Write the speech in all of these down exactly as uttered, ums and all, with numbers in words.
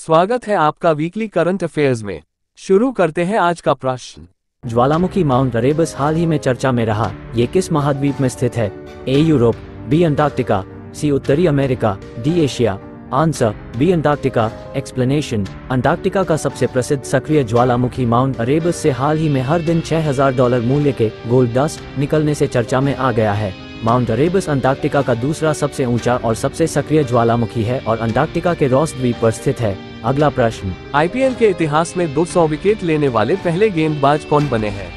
स्वागत है आपका वीकली करंट अफेयर्स में। शुरू करते हैं आज का प्रश्न। ज्वालामुखी माउंट अरेबस हाल ही में चर्चा में रहा। ये किस महाद्वीप में स्थित है? A Europe, B Antarctica, C उत्तरी America, D Asia. Answer B Antarctica. Explanation, Antarctica का सबसे प्रसिद्ध सक्रिय ज्वालामुखी माउंट अरेबस से हाल ही में हर दिन छह हज़ार डॉलर मूल्य के गोल्ड डस्ट निकलने से चर्चा में आ गया है। माउंट अरेबस अंटार्कटिका का दूसरा सबसे ऊंचा और सबसे सक्रिय ज्वालामुखी है और अंटार्कटिका के रॉस द्वीप पर स्थित है। अगला प्रश्न, आईपीएल के इतिहास में दो सौ विकेट लेने वाले पहले गेंदबाज कौन बने हैं?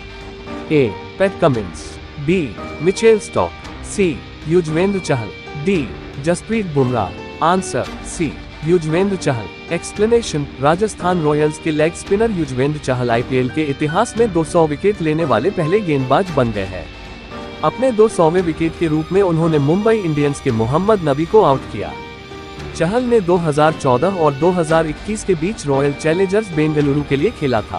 A Pat Cummins, B Mitchell Starc, C Yuzvendra Chahal, D Jasprit Bumrah. Answer C Yuzvendra Chahal. Explanation, Rajasthan Royals के leg spinner Yuzvendra Chahal IPL के इतिहास में दो सौ विकेट लेने वाले पहले गेंदबाज बन गए हैं। अपने दो सौवें विकेट के रूप में उन्होंने मुंबई इंडियंस के मोहम्मद नबी को आउट किया। चहल ने दो हज़ार चौदह और दो हज़ार इक्कीस के बीच रॉयल चैलेंजर्स बेंगलुरु के लिए खेला था।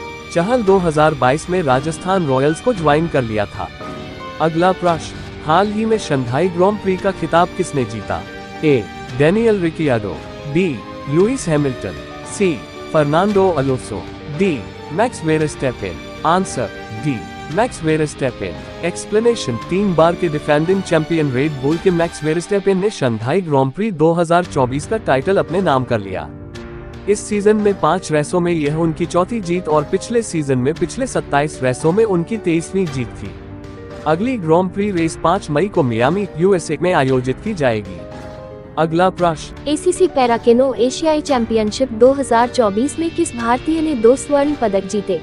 चहल दो हज़ार बाईस में राजस्थान रॉयल्स को ज्वाइन कर लिया था। अगला प्रश्न, हाल ही में शंघाई ग्रैंड प्री का खिताब किसने जीता? A Daniel Ricciardo, B Lewis Hamilton, C Fernando Alonso, D Max Verstappen. Answer D Max Verstappen. Explanation, तीन बार के डिफेंडिंग चैंपियन रेड बुल के मैक्स वेरस्टैपेन ने शंघाई ग्रैंड प्री दो हज़ार चौबीस का टाइटल अपने नाम कर लिया। इस सीजन में पांच रेसों में यह उनकी चौथी जीत और पिछले सीजन में पिछले सत्ताईस रेसों में उनकी तेईसवीं जीत थी। अगली ग्रैंड प्री रेस पाँच मई को मियामी यूएसए में आयोजित की जाएगी। अगला प्रश्न, एसीसी पैरा केनो एशियाई चैंपियनशिप दो हज़ार चौबीस में किस भारतीय ने दो स्वर्ण पदक जीते?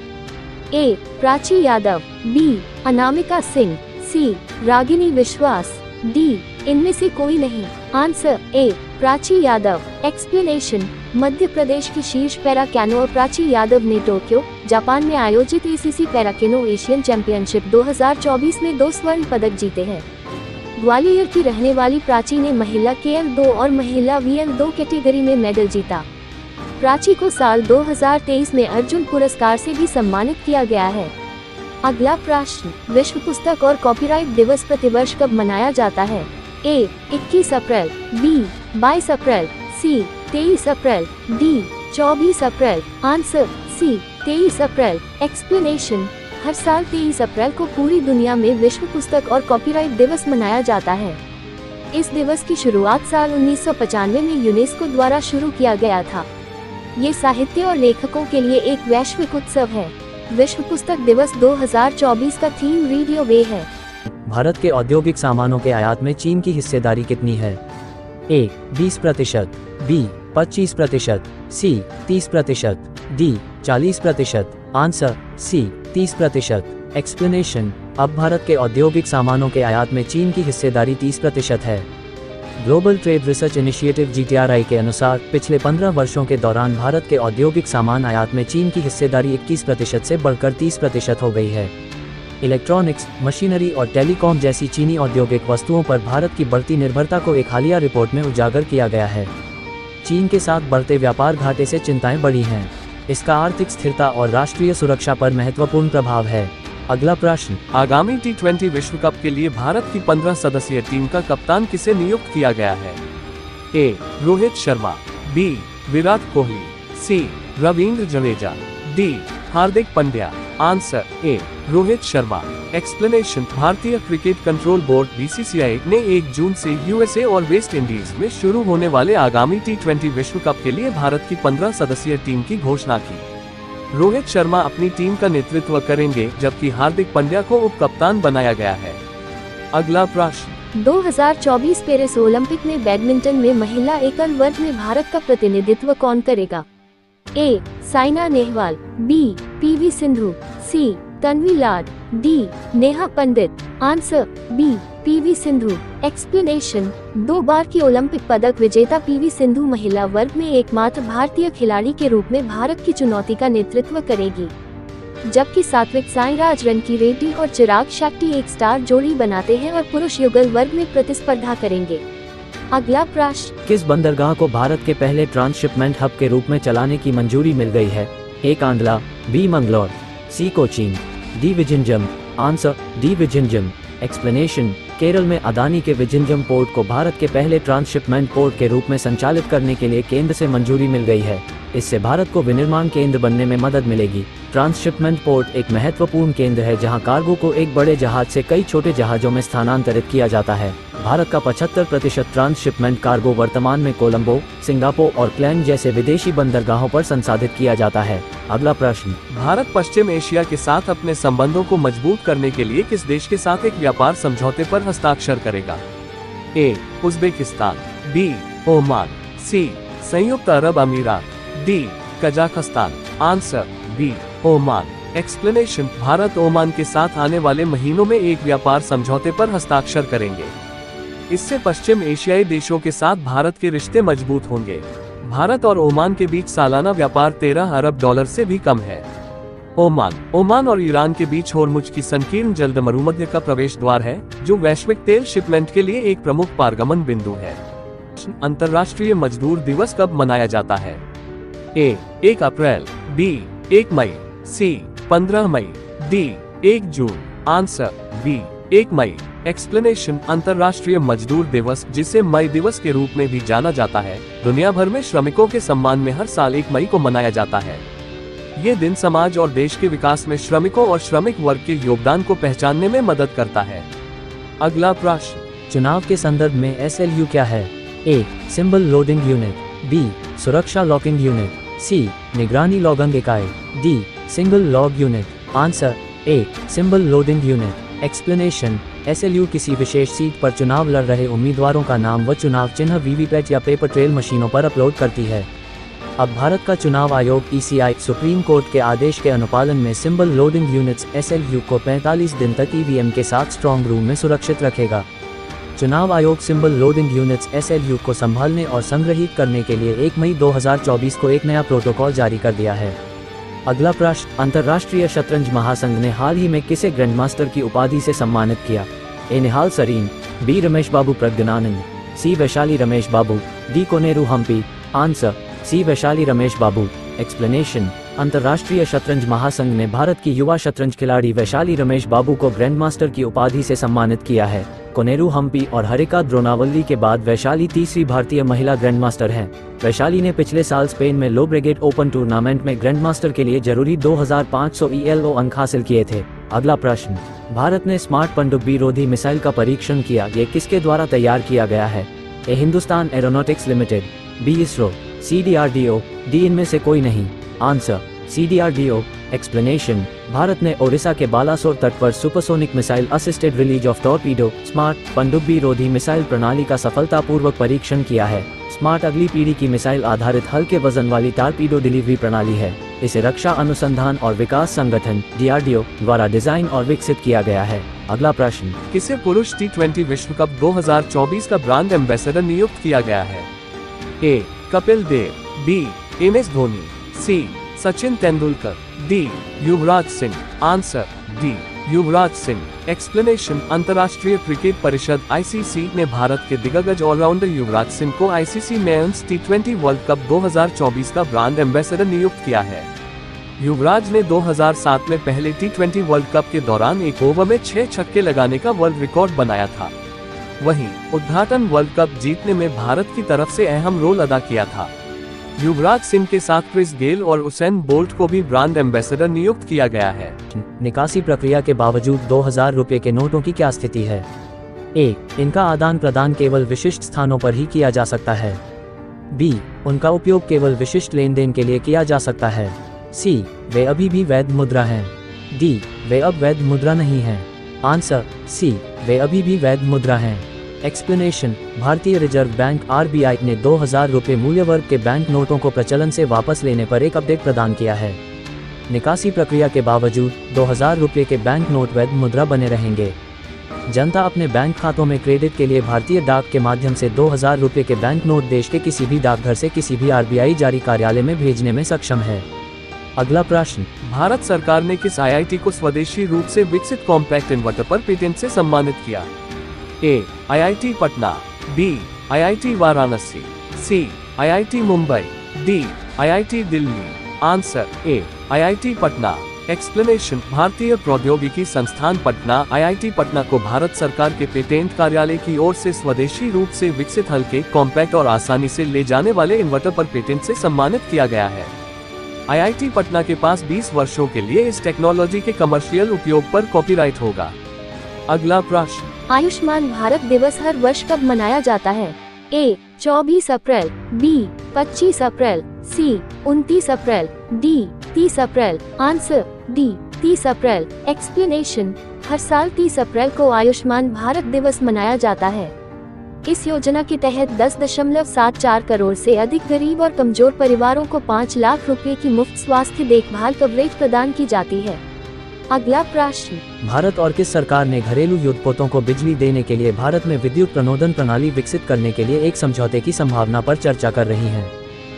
A Prachi Yadav, B Anamika Singh, C Ragini Vishwas, D इनमें से कोई नहीं। Answer A Prachi Yadav. Explanation, Madhya Pradesh की शीर्ष पैरा कैनोअर प्राची यादव ने टोक्यो, जापान में आयोजित ACC para canoe Asian championship दो हज़ार चौबीस में दो स्वर्ण पदक जीते हैं। ग्वालियर की रहने वाली प्राची ने महिला के एल दो और महिला वी एल दो कैटेगरी में मेडल जीता। प्राची को साल दो हज़ार तेईस में अर्जुन पुरस्कार से भी सम्मानित किया गया है। अगला प्रश्न, विश्व पुस्तक और कॉपीराइट दिवस प्रतिवर्ष कब मनाया जाता है? ए इक्कीस अप्रैल, बी बाईस अप्रैल, सी तेईस अप्रैल, डी चौबीस अप्रैल। आंसर सी तेईस अप्रैल। एक्सप्लेनेशन, हर साल तेईस अप्रैल को पूरी दुनिया में विश्व पुस्तक और कॉपीराइट दिवस मनाया जाता है। इस दिवस की शुरुआत साल उन्नीस सौ पचानवे में यूनेस्को द्वारा शुरू किया गया था। ये साहित्य और लेखकों के लिए एक वैश्विक उत्सव है। विश्व पुस्तक दिवस दो हज़ार चौबीस का थीम रेडियो वे है। भारत के औद्योगिक सामानों के आयात में चीन की हिस्सेदारी कितनी है? ए बीस प्रतिशत, बी पच्चीस प्रतिशत, सी तीस प्रतिशत, डी चालीस प्रतिशत। आंसर सी तीस प्रतिशत। एक्सप्लेनेशन, अब भारत के औद्योगिक सामानों के आयात में चीन की हिस्सेदारी तीस प्रतिशत है। Global trade research initiative G T R I के अनुसार पिछले पंद्रह वर्षों के दौरान भारत के औद्योगिक सामान आयात में चीन की हिस्सेदारी इक्कीस प्रतिशत से बढ़कर तीस प्रतिशत हो गई है। इलेक्ट्रॉनिक्स, मशीनरी और टेलीकॉम जैसी चीनी औद्योगिक वस्तुओं पर भारत की बढ़ती निर्भरता को एक हालिया रिपोर्ट में उजागर किया गया है। चीन के साथ बढ़ते व्यापार घाटे से चिंताएं बढ़ी हैं। इसका आर्थिक स्थिरता और राष्ट्रीय सुरक्षा पर महत्वपूर्ण प्रभाव है। अगला प्रश्न, आगामी टी ट्वेंटी विश्व कप के लिए भारत की पंद्रह सदस्यीय टीम का कप्तान किसे नियुक्त किया गया है? A Rohit Sharma, B Virat Kohli, C Ravindra Jadeja, D Hardik Pandya. Answer A Rohit Sharma. Explanation, भारतीय cricket control board B C C I ने एक जून से यूएसए और वेस्ट इंडीज में शुरू होने वाले आगामी टी ट्वेंटी विश्व कप के लिए भारत की पंद्रह सदस्यीय टीम की घोषणा की। रोहित शर्मा अपनी टीम का नेतृत्व करेंगे जबकि हार्दिक पांड्या को उप कप्तान बनाया गया है। अगला प्रश्न, दो हज़ार चौबीस पेरिस ओलंपिक में बैडमिंटन में महिला एकल वर्ग में भारत का प्रतिनिधित्व कौन करेगा? A Saina Nehwal, B P V Sindhu, C Tanvi Lad, D Neha Pandit. Answer B P V Sindhu. Explanation, दो बार की ओलंपिक पदक विजेता पीवी सिंधु महिला वर्ग में एकमात्र भारतीय खिलाड़ी के रूप में भारत की चुनौती का नेतृत्व करेगी, जबकि सात्विक साईराज, रनकी रेड्डी और चिराग शेट्टी एक स्टार जोड़ी बनाते हैं और पुरुष युगल वर्ग में प्रतिस्पर्धा करेंगे। अगला प्रश्न, किस बंदरगाह को भारत के पहले ट्रांसशिपमेंट हब के रूप में चलाने की मंजूरी मिल गई है? A Kandla, B Mangalore, C Cochin, D Vizhinjam. Answer D Vizhinjam. Explanation, Kerala में अदानी के विजिंजम पोर्ट को भारत के पहले ट्रांसशिपमेंट पोर्ट के रूप में संचालित करने के लिए केंद्र से मंजूरी मिल गई है। इससे भारत को विनिर्माण केंद्र बनने में मदद मिलेगी। ट्रांसशिपमेंट पोर्ट एक महत्वपूर्ण केंद्र है जहां कार्गो को एक बड़े जहाज से कई छोटे जहाजों में स्थानांतरित किया जाता है। भारत का पचहत्तर प्रतिशत ट्रांसशिपमेंट कार्गो वर्तमान में कोलंबो, सिंगापुर और क्लैंग जैसे विदेशी बंदरगाहों पर संसाधित किया जाता है। अगला प्रश्न, भारत पश्चिम एशिया के साथ अपने संबंधों को मजबूत करने के लिए किस देश के साथ एक व्यापार समझौते पर हस्ताक्षर करेगा? A. Uzbekistan, B. Oman, C. संयुक्त अरब अमीरात, D. Kazakhstan. Answer B. Oman. Explanation, Bharat Oman के साथ आने वाले महीनों में एक व्यापार समझौते पर हस्ताक्षर करेंगे। इससे पश्चिम एशियाई देशों के साथ भारत के रिश्ते मजबूत होंगे। भारत और ओमान के बीच सालाना व्यापार तेरह अरब डॉलर से भी कम है। ओमान ओमान और ईरान के बीच होर्मुज की संकीर्ण जल्द मरुमध्य का प्रवेश द्वार है, जो वैश्विक तेल शिपमेंट के लिए एक प्रमुख पारगमन बिंदु है। अंतर्राष्ट्रीय मजदूर दिवस कब मनाया जाता है? ए. एक अप्रैल, बी. एक मई, सी. पंद्रह मई, डी. एक जून। Answer B. एक मई। एक्सप्लेनेशन, अंतर्राष्ट्रीय मजदूर दिवस, जिसे मई दिवस के रूप में भी जाना जाता है, दुनिया भर में श्रमिकों के सम्मान में हर साल एक मई को मनाया जाता है। ये दिन समाज और देश के विकास में श्रमिकों और श्रमिक वर्ग के योगदान को पहचानने में मदद करता है। अगला प्रश्न, चुनाव के संदर्भ में एस एल यू क्या है? A. Symbol loading unit, B. सुरक्षा लॉकिंग यूनिट, सी. निगरानी लॉगिंग इकाई, D. Single log unit. Answer A. Symbol loading unit. Explanation, S L U किसी विशेष सीट पर चुनाव लड़ रहे उम्मीदवारों का नाम व चुनाव चिन्ह वीवीपैट या पेपर ट्रेल मशीनों पर अपलोड करती है। अब भारत का चुनाव आयोग ई सी आई सुप्रीम कोर्ट के आदेश के अनुपालन में symbol loading units S L U को पैंतालीस दिन तक ई वी एम के साथ स्ट्रॉन्ग रूम में सुरक्षित रखेगा। चुनाव आयोग symbol loading units S L U को संभालने और संग्रहित करने के लिए एक मई दो हज़ार चौबीस को एक नया प्रोटोकॉल जारी कर दिया है। अगला प्रश्न, अंतर्राष्ट्रीय शतरंज महासंघ ने हाल ही में किसे ग्रैंडमास्टर की उपाधि से सम्मानित किया? A. Nihal Sarin, B. Ramesh Babu Praggnanandhaa, C. Vaishali Ramesh Babu, D. Koneru Humpy. Answer C. Vaishali Ramesh Babu. Explanation, अंतर्राष्ट्रीय शतरंज महासंघ ने भारत की युवा शतरंज खिलाड़ी वैशाली रमेश बाबू को ग्रैंडमास्टर की उपाधि से सम्मानित किया है। कोनेरू हम्पी और हरिका द्रोनावल्ली के बाद वैशाली तीसरी भारतीय महिला ग्रैंडमास्टर हैं। वैशाली ने पिछले साल स्पेन में लोब्रेगेट ओपन टूर्नामेंट में ग्रैंडमास्टर के लिए जरूरी दो हज़ार पाँच सौ ई एल ओ अंक हासिल किए थे। अगला प्रश्न, भारत ने स्मार्ट पनडुब्बी रोधी मिसाइल का परीक्षण किया, ये किसके द्वारा तैयार किया गया है? A. Hindustan aeronautics limited, B. ISRO, C. D R D O, D. इनमें से कोई नहीं। Answer C. D R D O. Explanation, Bharat ने ओडिशा के बालासोर तट पर supersonic missile assisted release of torpedo smart पनडुब्बी रोधी मिसाइल प्रणाली का सफलतापूर्वक परीक्षण किया है। स्मार्ट अगली पीढ़ी की मिसाइल आधारित हल्के वजन वाली टॉर्पीडो डिलीवरी प्रणाली है। इसे रक्षा अनुसंधान और विकास संगठन डी आर डी ओ द्वारा डिजाइन और विकसित किया गया है। अगला प्रश्न, किसे पुरुष टी ट्वेंटी विश्व कप दो हज़ार चौबीस का ब्रांड एम्बेसडर नियुक्त किया गया है? A. Kapil Dev, B. M S Dhoni, C. Sachin Tendulkar, D. Yuvraj Singh. Answer D. Yuvraj Singh. Explanation, अंतर्राष्ट्रीय क्रिकेट परिषद आई सी सी ने भारत के दिग्गज ऑलराउंडर युवराज सिंह को I C C men's T twenty world cup दो हज़ार चौबीस का ब्रांड एम्बेसडर नियुक्त किया है। युवराज ने दो हज़ार सात में पहले टी ट्वेंटी वर्ल्ड कप के दौरान एक ओवर में छह छक्के लगाने का वर्ल्ड रिकॉर्ड बनाया था। वहीं उद्घाटन वर्ल्ड कप जीतने में भारत की तरफ से अहम रोल अदा किया था। युवराज सिंह के साथ क्रिस गेल और उसेन बोल्ट को भी ब्रांड एम्बेसडर नियुक्त किया गया है। निकासी प्रक्रिया के बावजूद दो हज़ार रुपये के नोटों की क्या स्थिति है? ए. इनका आदान प्रदान केवल विशिष्ट स्थानों पर ही किया जा सकता है। बी. उनका उपयोग केवल विशिष्ट लेन देन के लिए किया जा सकता है। सी. वे अभी भी वैध मुद्रा हैं। डी. वे अब वैध मुद्रा नहीं हैं। Answer C. वे अभी भी वैध मुद्रा हैं। एक्सप्लेनेशन, भारतीय reserve bank R B I ने दो हज़ार रुपये मूल्य वर्ग के बैंक नोटों को प्रचलन से वापस लेने पर एक अपडेट प्रदान किया है। निकासी प्रक्रिया के बावजूद दो हज़ार रुपये के बैंक नोट वैध मुद्रा बने रहेंगे। जनता अपने बैंक खातों में क्रेडिट के लिए भारतीय डाक के माध्यम से दो हज़ार रुपये के बैंक नोट देश के किसी भी डाकघर से किसी भी आर बी आई जारी कार्यालय में भेजने में सक्षम है। अगला प्रश्न, भारत सरकार ने किस आई आई टी को स्वदेशी रूप से विकसित कॉम्पैक्ट इन्वर्टर पर पेटेंट से सम्मानित किया? A. I I T Patna, B. I I T Varanasi, C. I I T Mumbai, D. I I T Delhi. Answer A. I I T Patna. Explanation, भारतीय प्रौद्योगिकी संस्थान Patna I I T Patna को भारत सरकार के पेटेंट कार्यालय की ओर से स्वदेशी रूप से विकसित हल्के, कॉम्पैक्ट और आसानी से ले जाने वाले इन्वर्टर पर पेटेंट से सम्मानित किया गया है। आई आई टी पटना के पास बीस वर्षों के लिए इस टेक्नोलॉजी के कमर्शियल उपयोग पर कॉपीराइट होगा। अगला प्रश्न, आयुष्मान भारत दिवस हर वर्ष कब मनाया जाता है? ए चौबीस अप्रैल, बी पच्चीस अप्रैल, सी उनतीस अप्रैल, डी तीस अप्रैल। आंसर डी तीस अप्रैल। एक्सप्लेनेशन, हर साल तीस अप्रैल को आयुष्मान भारत दिवस मनाया जाता है। इस योजना के तहत दस दशमलव सात चार करोड़ से अधिक गरीब और कमजोर परिवारों को पाँच लाख रुपए की मुफ्त स्वास्थ्य देखभाल कवरेज प्रदान की जाती है। अगला प्रश्न, भारत और किस सरकार ने घरेलू युद्धपोतों को बिजली देने के लिए भारत में विद्युत प्रणोदन प्रणाली विकसित करने के लिए एक समझौते की संभावना पर चर्चा कर रही है?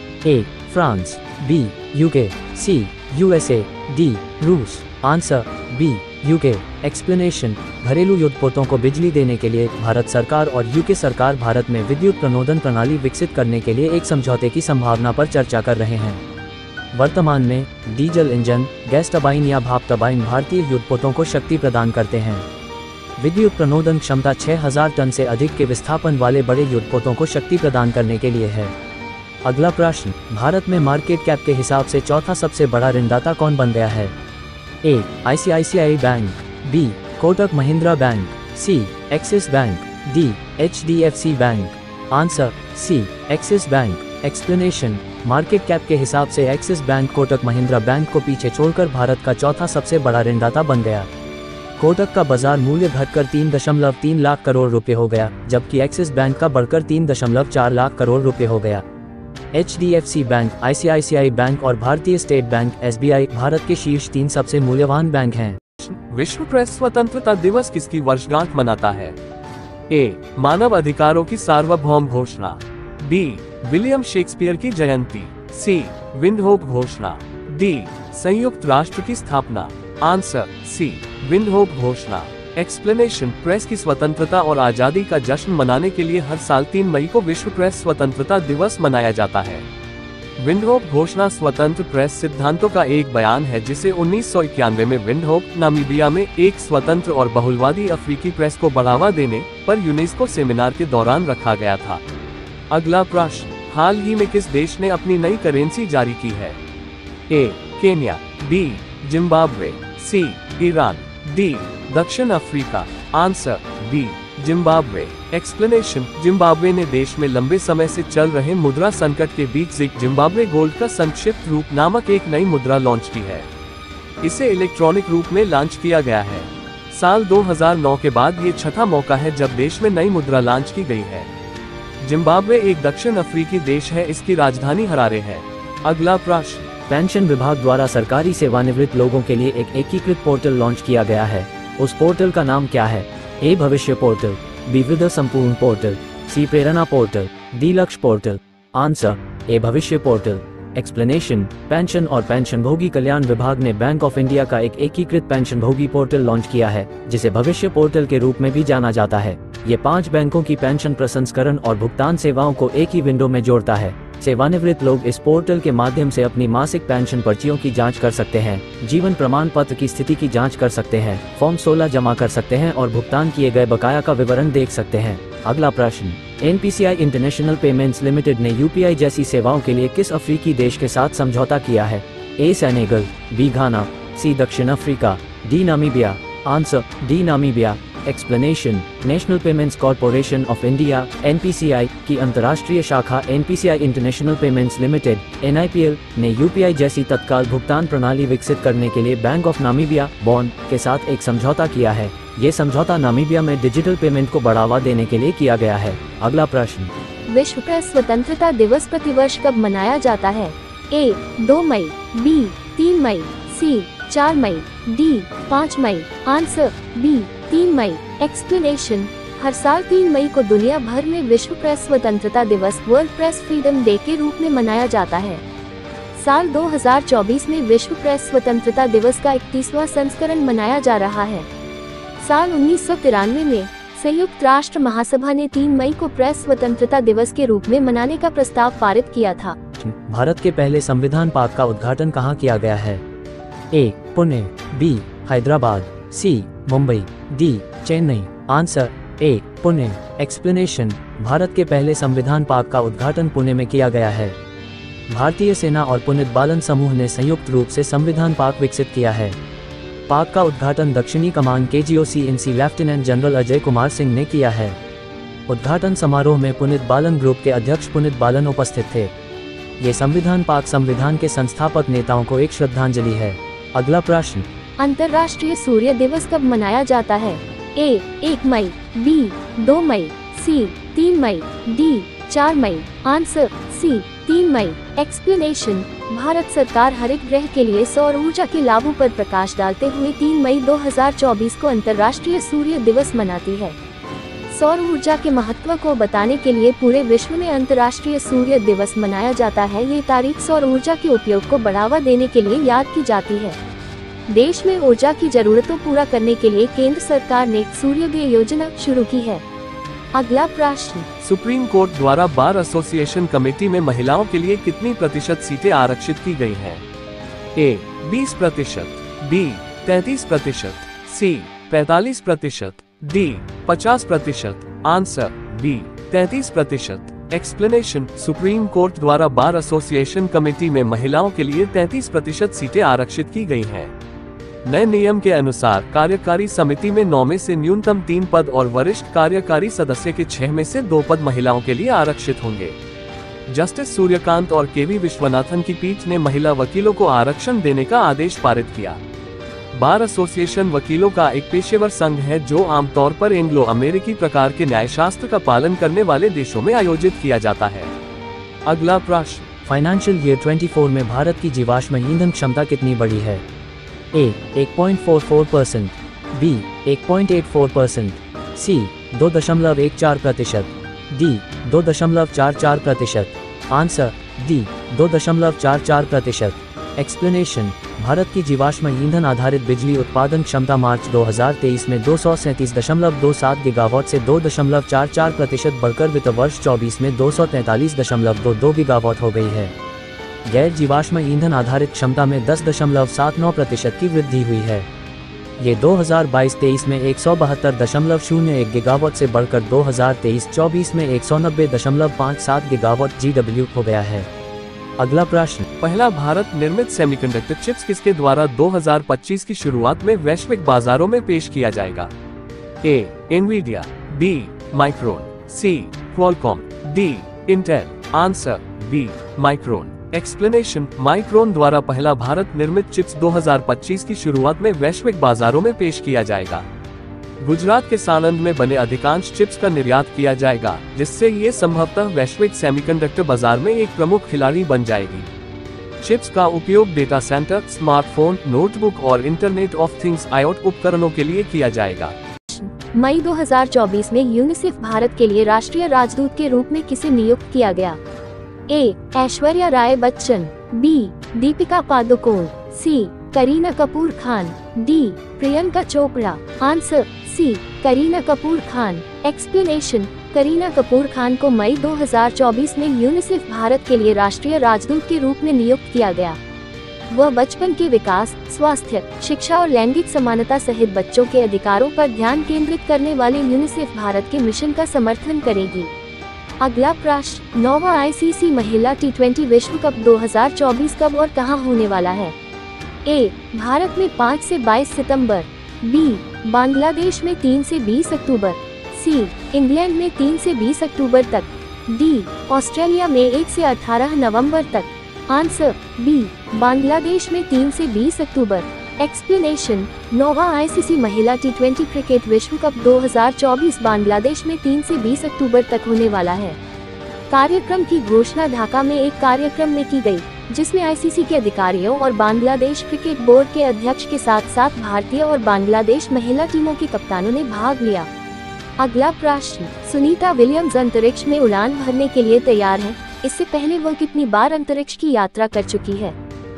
A France, B UK, C USA, D रूस। Answer B UK. एक्सप्लेनेशन, घरेलू युद्धपोतों को बिजली देने के लिए भारत सरकार और यूके सरकार भारत में विद्युत प्रणोदन प्रणाली विकसित करने के लिए एक समझौते की संभावना पर चर्चा कर रहे हैं। वर्तमान में डीजल इंजन, गैस टरबाइन या भाप टरबाइन भारतीय युद्धपोतों को शक्ति प्रदान करते हैं। विद्युत प्रणोदन क्षमता छह हज़ार टन से अधिक के विस्थापन वाले बड़े युद्धपोतों को शक्ति प्रदान करने के लिए है। अगला प्रश्न, भारत में मार्केट कैप के हिसाब से चौथा सबसे बड़ा ऋणदाता कौन बन गया है? A I C I C I bank, B Kotak Mahindra bank, C Axis bank, D H D F C bank. Answer C Axis bank. Explanation, market cap के हिसाब से Axis bank Kotak Mahindra bank को पीछे छोड़कर भारत का चौथा सबसे बड़ा ऋणदाता बन गया। कोटक का बाजार मूल्य घटकर तीन दशमलव तीन लाख करोड़ रुपए हो गया, जबकि एक्सिस बैंक का बढ़कर तीन दशमलव चार लाख करोड़ रुपए हो गया। H D F C bank, I C I C I bank और भारतीय state bank S B I Bharat के शीर्ष तीन सबसे मूल्यवान बैंक हैं। विश्व प्रेस स्वतंत्रता दिवस किसकी वर्षगांठ मनाता है? ए मानव अधिकारों की सार्वभौम घोषणा, बी विलियम शेक्सपियर की जयंती, सी विंडहोक घोषणा, डी संयुक्त राष्ट्र की स्थापना। आंसर सी विंडहोक घोषणा। एक्सप्लेनेशन, प्रेस की स्वतंत्रता और आजादी का जश्न मनाने के लिए हर साल तीन मई को विश्व प्रेस स्वतंत्रता दिवस मनाया जाता है। विंडहोक घोषणा स्वतंत्र प्रेस सिद्धांतों का एक बयान है जिसे उन्नीस सौ इक्यानवे में विंडहोक, नामीबिया में एक स्वतंत्र और बहुलवादी अफ्रीकी प्रेस को बढ़ावा देने पर यूनेस्को सेमिनार के दौरान रखा गया था। अगला प्रश्न, हाल ही में किस देश ने अपनी नई करेंसी जारी की है? A Kenya, B Zimbabwe, C Iran, D दक्षिण Africa. Answer B Zimbabwe. Explanation, Zimbabwe ने देश में लंबे समय से चल रहे मुद्रा संकट के बीच जिग जिम्बाब्वे गोल्ड का संक्षिप्त रूप नामक एक नई मुद्रा लॉन्च की है। इसे इलेक्ट्रॉनिक रूप में लॉन्च किया गया है। साल दो हज़ार नौ के बाद ये छठा मौका है जब देश में नई मुद्रा लॉन्च की गई है। जिम्बाब्वे एक दक्षिण अफ्रीकी देश है, इसकी राजधानी हरारे है। अगला प्रश्न, पेंशन विभाग द्वारा सरकारी सेवानिवृत्त लोगों के लिए एक एकीकृत पोर्टल लॉन्च किया गया है। उस पोर्टल का नाम क्या है? ए Bhavishya portal, B Vriddh Sampoorna portal, C Prerna portal, D Lakshya portal. Answer A Bhavishya portal. Explanation, pension और पेंशनभोगी कल्याण विभाग ने बैंक ऑफ इंडिया का एक एकीकृत पेंशनभोगी पोर्टल लॉन्च किया है, जिसे भविष्य पोर्टल के रूप में भी जाना जाता है। ये पांच बैंकों की पेंशन प्रसंस्करण और भुगतान सेवाओं को एक ही विंडो में जोड़ता है। सेवानिवृत्त लोग इस पोर्टल के माध्यम से अपनी मासिक पेंशन पर्चियों की जांच कर सकते हैं, जीवन प्रमाण पत्र की स्थिति की जांच कर सकते हैं, फॉर्म सोलह जमा कर सकते हैं और भुगतान किए गए बकाया का विवरण देख सकते हैं। अगला प्रश्न, N P C I international payments limited ने यू पी आई जैसी सेवाओं के लिए किस अफ्रीकी देश के साथ समझौता किया है? ए सेनेगल, बी घाना, सी दक्षिण Africa, D Namibia. Answer D Namibia. Explanation, national payments corporation of India N P C I की अंतर्राष्ट्रीय शाखा N P C I international payments limited N I P L ने U P I जैसी तत्काल भुगतान प्रणाली विकसित करने के लिए बैंक ऑफ नामीबिया बॉन के साथ एक समझौता किया है। ये समझौता नामीबिया में डिजिटल पेमेंट को बढ़ावा देने के लिए किया गया है। अगला प्रश्न, विश्व प्रेस स्वतंत्रता दिवस प्रतिवर्ष कब मनाया जाता है? ए दो मई, बी तीन मई, सी चार मई, डी पाँच मई। आंसर बी तीन मई। एक्सप्लेनेशन, हर साल तीन मई को दुनिया भर में विश्व प्रेस स्वतंत्रता दिवस वर्ल्ड प्रेस फ्रीडम डे के रूप में मनाया जाता है। साल दो हज़ार चौबीस में विश्व प्रेस स्वतंत्रता दिवस का इकतीसवां संस्करण मनाया जा रहा है। साल उन्नीस सौ तिरानवे में संयुक्त राष्ट्र महासभा ने तीन मई को प्रेस स्वतंत्रता दिवस के रूप में मनाने का प्रस्ताव पारित किया था। भारत के पहले संविधान पार्क का उद्घाटन कहाँ किया गया है? A Pune, B Hyderabad, C Mumbai, D Chennai. Answer A Pune. Explanation. Bharat के पहले संविधान पार्क का उद्घाटन पुणे में किया गया है। भारतीय सेना और पुनित बालन समूह ने संयुक्त रूप से संविधान पार्क विकसित किया है। पार्क का उद्घाटन दक्षिणी कमान के G O C in C lieutenant general Ajay Kumar Singh ने किया है। उद्घाटन समारोह में पुनित बालन ग्रुप के अध्यक्ष पुनित बालन उपस्थित थे। ये संविधान पार्क संविधान के संस्थापक नेताओं को एक श्रद्धांजलि है। अगला प्रश्न। अंतर्राष्ट्रीय सूर्य दिवस कब मनाया जाता है? ए एक मई, बी दो मई, सी तीन मई, डी चार मई। आंसर सी तीन मई। एक्सप्लेनेशन। भारत सरकार हरित ग्रह के लिए सौर ऊर्जा के लाभों पर प्रकाश डालते हुए तीन मई दो हज़ार चौबीस को अंतर्राष्ट्रीय सूर्य दिवस मनाती है। सौर ऊर्जा के महत्व को बताने के लिए पूरे विश्व में अंतर्राष्ट्रीय सूर्य दिवस मनाया जाता है। ये तारीख सौर ऊर्जा के उपयोग को बढ़ावा देने के लिए याद की जाती है। देश में ऊर्जा की जरूरतों पूरा करने के लिए केंद्र सरकार ने सूर्योदय योजना शुरू की है। अगला प्रश्न। सुप्रीम कोर्ट द्वारा बार एसोसिएशन कमेटी में महिलाओं के लिए कितनी प्रतिशत सीटें आरक्षित की गई हैं? ए बीस प्रतिशत, बी तैंतीस प्रतिशत, सी पैंतालीस प्रतिशत, डी पचास प्रतिशत। आंसर बी तैंतीस प्रतिशत। एक्सप्लेनेशन। सुप्रीम कोर्ट द्वारा बार एसोसिएशन कमेटी में महिलाओं के लिए तैंतीस प्रतिशत सीटें आरक्षित की गई हैं। नए नियम के अनुसार कार्यकारी समिति में नौ में से न्यूनतम तीन पद और वरिष्ठ कार्यकारी सदस्य के छह में से दो पद महिलाओं के लिए आरक्षित होंगे। जस्टिस सूर्यकांत और के वी विश्वनाथन की पीठ ने महिला वकीलों को आरक्षण देने का आदेश पारित किया। बार एसोसिएशन वकीलों का एक पेशेवर संघ है जो आमतौर पर एंग्लो अमेरिकी प्रकार के न्यायशास्त्र का पालन करने वाले देशों में आयोजित किया जाता है। अगला प्रश्न। फाइनेंशियल ईयर चौबीस में भारत की जीवाश्म ईंधन क्षमता कितनी बढ़ी है? ए एक पॉइंट चार चार परसेंट, बी एक पॉइंट आठ चार परसेंट, सी दो दशमलव एक चार प्रतिशत, डी दो दशमलव चार चार प्रतिशत। आंसर डी दो दशमलव चार चार प्रतिशत। एक्सप्लेनेशन। भारत की जीवाश्म ईंधन आधारित बिजली उत्पादन क्षमता मार्च दो हज़ार तेईस में दो सौ सैंतीस दशमलव दो सात गीगावाट से दो दशमलव चार चार प्रतिशत बढ़कर वित्त वर्ष चौबीस में दो सौ तैंतालीस दशमलव दो दो गीगावाट हो गई है। गैर जीवाश्म ईंधन आधारित क्षमता में दस दशमलव सात नौ प्रतिशत की वृद्धि हुई है। ये दो हज़ार बाईस तेईस में एक सौ बहत्तर दशमलव शून्य एक गीगावाट से बढ़कर दो हज़ार तेईस चौबीस में एक सौ नब्बे दशमलव पाँच सात गीगावाट जी डब्ल्यू हो गया है। अगला प्रश्न। पहला भारत निर्मित सेमीकंडक्टर चिप्स किसके द्वारा दो हज़ार पच्चीस की शुरुआत में वैश्विक बाजारों में पेश किया जाएगा? A Nvidia, B Micron, C Qualcomm, D Intel. Answer B Micron. Explanation. Micron द्वारा पहला भारत निर्मित चिप्स दो हज़ार पच्चीस की शुरुआत में वैश्विक बाजारों में पेश किया जाएगा। गुजरात के सानंद में बने अधिकांश चिप्स का निर्यात किया जाएगा, जिससे ये संभवतः वैश्विक सेमीकंडक्टर बाजार में एक प्रमुख खिलाड़ी बन जाएगी। चिप्स का उपयोग डेटा सेंटर, स्मार्टफोन, नोटबुक और इंटरनेट ऑफ थिंग्स आईओटी उपकरणों के लिए किया जाएगा। मई दो हज़ार चौबीस में यूनिसेफ भारत के लिए राष्ट्रीय राजदूत के रूप में किसे नियुक्त किया गया? A Aishwarya Rai Bachchan, B Deepika Padukone, C Kareena Kapoor Khan, D Priyanka Chopra. Answer C Kareena Kapoor Khan. Explanation. Kareena Kapoor Khan को मई दो हज़ार चौबीस में यूनिसेफ भारत के लिए राष्ट्रीय राजदूत के रूप में नियुक्त किया गया। वह बचपन के विकास, स्वास्थ्य, शिक्षा और लैंगिक समानता सहित बच्चों के अधिकारों पर ध्यान केंद्रित करने वाले यूनिसेफ भारत के मिशन का समर्थन करेगी। अगला प्रश्न। नौवां आईसीसी महिला टी ट्वेंटी विश्व कप दो हज़ार चौबीस कब और कहां होने वाला है? ए भारत में पाँच से बाईस सितंबर, बी बांग्लादेश में तीन से बीस अक्टूबर, सी इंग्लैंड में तीन से बीस अक्टूबर तक, डी ऑस्ट्रेलिया में एक से अठारह नवंबर तक। आंसर बी बांग्लादेश में तीन से बीस अक्टूबर। एक्सप्लेनेशन। नौवां आईसीसी महिला टी ट्वेंटी क्रिकेट विश्व कप दो हज़ार चौबीस बांग्लादेश में तीन से बीस अक्टूबर तक होने वाला है। कार्यक्रम की घोषणा ढाका में एक कार्यक्रम में की गई, जिसमें आईसीसी के अधिकारियों और बांग्लादेश क्रिकेट बोर्ड के अध्यक्ष के साथ साथ भारतीय और बांग्लादेश महिला टीमों के कप्तानों ने भाग लिया। अगला प्रश्न। सुनीता विलियम्स अंतरिक्ष में उड़ान भरने के लिए तैयार है। इससे पहले वह कितनी बार अंतरिक्ष की यात्रा कर चुकी है?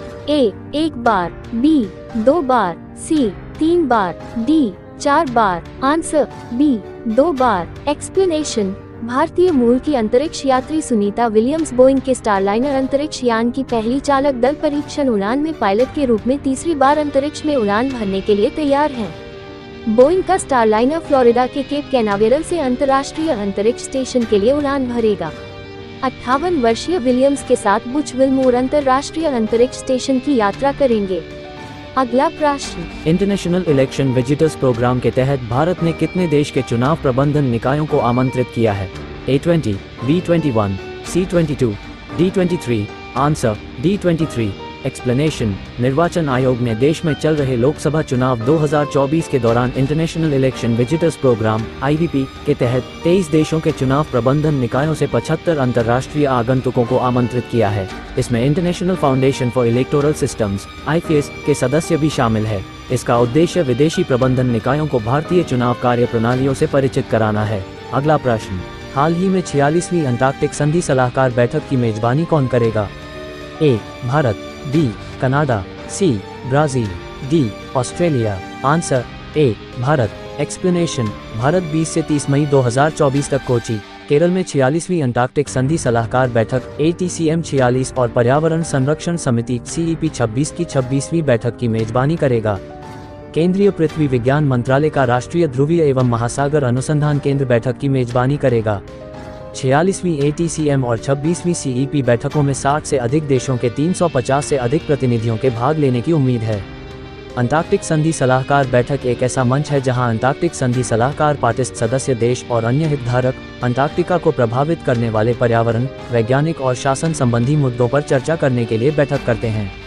ए एक बार, बी दो बार, सी तीन बार, डी चार बार। आंसर बी दो बार। एक्सप्लेनेशन। भारतीय मूल की अंतरिक्ष यात्री सुनीता विलियम्स बोइंग के स्टारलाइनर अंतरिक्ष यान की पहली चालक दल परीक्षण उड़ान में पायलट के रूप में तीसरी बार अंतरिक्ष में उड़ान भरने के लिए तैयार हैं। बोइंग का स्टारलाइनर फ्लोरिडा के केप कैनावेरल से अंतर्राष्ट्रीय अंतरिक्ष स्टेशन के लिए उड़ान भरेगा। अट्ठावन वर्षीय विलियम्स के साथ बुच विल्मोर अंतर्राष्ट्रीय अंतरिक्ष स्टेशन की यात्रा करेंगे। अगला प्रश्न, इंटरनेशनल इलेक्शन विजिटर्स प्रोग्राम के तहत भारत ने कितने देश के चुनाव प्रबंधन निकायों को आमंत्रित किया है? A twenty, B twenty one, C twenty two, D twenty three. Answer D twenty three. Explanation, निर्वाचन आयोग ने देश में चल रहे लोकसभा चुनाव दो हज़ार चौबीस के दौरान international election visitors programme I V P के तहत तेईस देशों के चुनाव प्रबंधन निकायों से पचहत्तर अंतर्राष्ट्रीय आगंतुकों को आमंत्रित किया है। इसमें international foundation for electoral systems I F E S के सदस्य भी शामिल है। इसका उद्देश्य विदेशी प्रबंधन निकायों को भारतीय चुनाव कार्य प्रणालियों से परिचित कराना है। अगला प्रश्न, हाल ही में छियालीसवीं अंटार्कटिक संधि सलाहकार बैठक की मेजबानी कौन करेगा? A Bharat, B Canada, C Brazil, D Australia. Answer A Bharat. Explanation, Bharat बीस से तीस मई दो हज़ार चौबीस तक कोची, केरल में छियालीसवीं अंटार्कटिक संधि सलाहकार बैठक ए टी सी एम छियालीस और पर्यावरण संरक्षण समिति सी ई पी छब्बीस की छब्बीसवीं बैठक की मेजबानी करेगा। केंद्रीय पृथ्वी विज्ञान मंत्रालय का राष्ट्रीय ध्रुवीय एवं महासागर अनुसंधान केंद्र बैठक की मेजबानी करेगा। छियालीसवीं ए टी सी एम और छब्बीसवीं सी ई पी बैठकों में साठ से अधिक देशों के तीन सौ पचास से अधिक प्रतिनिधियों के भाग लेने की उम्मीद है। अंटार्कटिक संधि सलाहकार बैठक एक ऐसा मंच है जहां अंटार्कटिक संधि सलाहकार पार्टिस्ट सदस्य देश और अन्य हितधारक अंटार्कटिका को प्रभावित करने वाले पर्यावरण, वैज्ञानिक और शासन संबंधी मुद्दों पर चर्चा करने के लिए बैठक करते हैं।